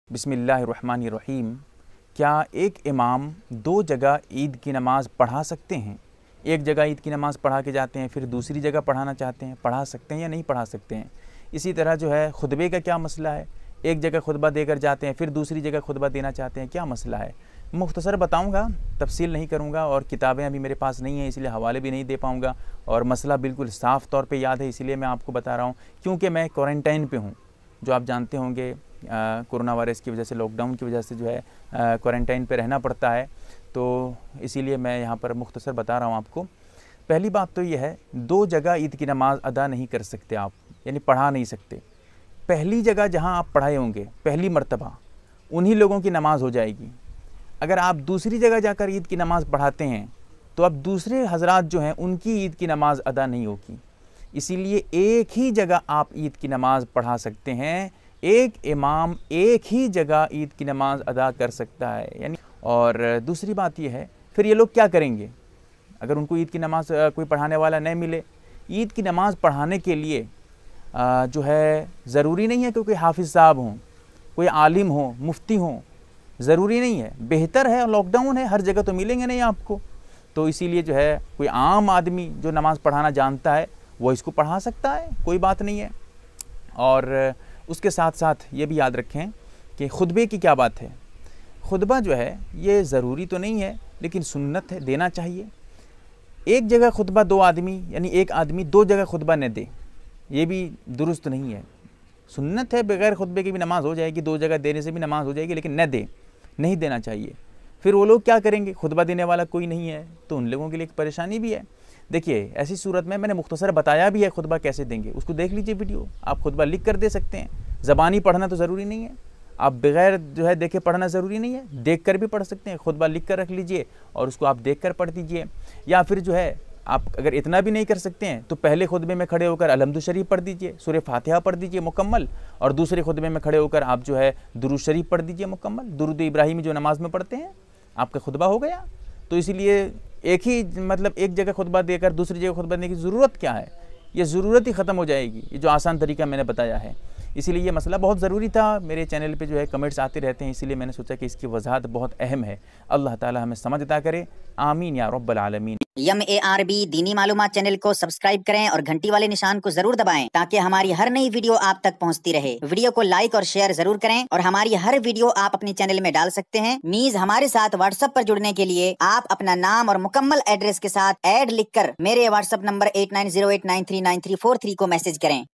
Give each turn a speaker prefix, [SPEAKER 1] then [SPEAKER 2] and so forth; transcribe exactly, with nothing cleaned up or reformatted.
[SPEAKER 1] بسم اللہ الرحمن الرحیم۔ کیا ایک امام دو جگہ عید کی نماز پڑھا سکتے ہیں؟ ایک جگہ عید کی نماز پڑھا کے جاتے ہیں، پھر دوسری جگہ پڑھانا چاہتے ہیں، پڑھا سکتے ہیں یا نہیں پڑھا سکتے ہیں؟ اسی طرح جو ہے خطبے کا کیا مسئلہ ہے؟ ایک جگہ خطبہ دے کر جاتے ہیں، پھر دوسری جگہ خطبہ دینا چاہتے ہیں، کیا مسئلہ ہے؟ مختصر بتاؤں گا، تفصیل نہیں کروں گا، اور کتابیں ابھی میرے پاس نہیں ہیں اس لیے حوالے بھی نہیں دے پاؤں گا، اور مسئلہ بالکل صاف طور پہ یاد ہے اس لیے میں آپ کو بتا رہا ہوں، کیونکہ میں کوارنٹائن پہ ہوں۔ جو آپ جانتے ہوں گے کورونا وائرس کی وجہ سے، لاک ڈاؤن کی وجہ سے جو ہے کوارنٹائن پہ رہنا پڑتا ہے، تو اسی لیے میں یہاں پر مختصر بتا رہا ہوں آپ کو۔ پہلی بات تو یہ ہے، دو جگہ عید کی نماز ادا نہیں کر سکتے آپ، یعنی پڑھا نہیں سکتے۔ پہلی جگہ جہاں آپ پڑھائے ہوں گے پہلی مرتبہ، انہی لوگوں کی نماز ہو جائے گی۔ اگر آپ دوسری جگہ جا کر عید کی نماز پڑھاتے ہیں تو اب دوسرے حضرات جو ہیں ان کی عید کی نماز ادا نہیں ہوگی۔ اسی لیے ایک ہی جگہ آپ عید کی نماز پڑھا سکتے ہیں، ایک امام ایک ہی جگہ عید کی نماز ادا کر سکتا ہے، یعنی اور دوسری بات یہ ہے، پھر یہ لوگ کیا کریں گے اگر ان کو عید کی نماز کوئی پڑھانے والا نہیں ملے؟ عید کی نماز پڑھانے کے لیے جو ہے ضروری نہیں ہے کہ کوئی حافظ صاحب ہوں، کوئی عالم ہوں، مفتی ہوں، ضروری نہیں ہے۔ بہتر ہے، لاک ڈاؤن ہے، ہر جگہ تو ملیں گے نہیں آپ کو، تو اسی لیے جو ہے کوئی عام آدمی جو نماز پڑھانا جانتا ہے وہ اس کو پڑھا سکتا ہے، کوئی بات نہیں ہے۔ اور اس کے ساتھ ساتھ یہ بھی یاد رکھیں کہ خطبے کی کیا بات ہے۔ خطبہ جو ہے یہ ضروری تو نہیں ہے لیکن سنت ہے، دینا چاہیے۔ ایک جگہ خطبہ دو آدمی، یعنی ایک آدمی دو جگہ خطبہ نہ دے، یہ بھی درست نہیں ہے۔ سنت ہے، بغیر خطبے کی بھی نماز ہو جائے گی، دو جگہ دینے سے بھی نماز ہو جائے گی، لیکن نہ دے، نہیں دینا چاہیے۔ پھر وہ لوگ کیا کریں گے؟ خطبہ دینے والا کوئی نہیں ہے تو ان لوگوں کے لیے ایک پریشانی بھی ہے۔ دیکھیے ایسی صورت میں میں نے مختصر بتایا بھی ہے خطبہ کیسے دیں گے، اس کو دیکھ لیجئے ویڈیو، آپ خطبہ لکھ کر دے سکتے ہیں۔ زبانی پڑھنا تو ضروری نہیں ہے، آپ بغیر جو ہے دیکھے پڑھنا ضروری نہیں ہے، دیکھ کر بھی پڑھ سکتے ہیں۔ خطبہ لکھ کر رکھ لیجئے اور اس کو آپ دیکھ کر پڑھ دیجئے، یا پھر جو ہے آپ اگر اتنا بھی نہیں کر سکتے ہیں تو پہلے خطبے میں کھڑے ہو کر الحمد شریف پڑھ دیجئے، سورہ فاتحہ پڑھ دیجئے مکمل، اور دوسرے خطبے میں کھڑے ہو کر آپ جو ہے درود شریف پڑھ دیجئے مکمل، درود ابراہیمی جو نماز میں پڑھتے ہیں، آپ کا خطبہ ہو گیا۔ تو اسی لیے ایک ہی مطلب ایک جگہ خطبہ دے کر دوسری جگہ خطبہ دینے کی ضرورت کیا ہے؟ یہ ضرورت ہی ختم ہو جائے گی، یہ جو آسان طریقہ میں نے بتایا ہے۔ اسی لیے یہ مسئلہ بہت ضروری تھا، میرے چینل پہ جو ہے کمنٹس آتے رہتے ہیں، اسی لیے میں نے سوچا کہ اس کی وضاحت بہت اہم ہے۔ اللہ تعالی ہمیں سمجھ عطا کرے، آمین یا رب العالمین۔
[SPEAKER 2] یم اے آر بی دینی معلومات چینل کو سبسکرائب کریں اور گھنٹی والے نشان کو ضرور دبائیں تاکہ ہماری ہر نئی ویڈیو آپ تک پہنچتی رہے۔ ویڈیو کو لائک اور شیئر ضرور کریں، اور ہماری ہر ویڈیو آپ اپنے چینل میں ڈال سکتے ہیں۔ نیز ہمارے ساتھ واٹس ایپ پر جڑنے کے لیے آپ اپنا نام اور مکمل ایڈریس کے ساتھ ایڈ لکھ کر میرے WhatsApp number eight nine zero eight nine three nine three four three کو میسج کریں۔